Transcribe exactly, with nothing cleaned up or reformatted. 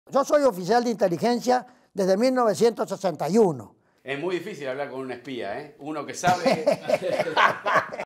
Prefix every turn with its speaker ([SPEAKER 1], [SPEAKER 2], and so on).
[SPEAKER 1] Yo soy oficial de inteligencia desde mil novecientos sesenta y uno.
[SPEAKER 2] Es muy difícil hablar con un espía, ¿eh? Uno que sabe...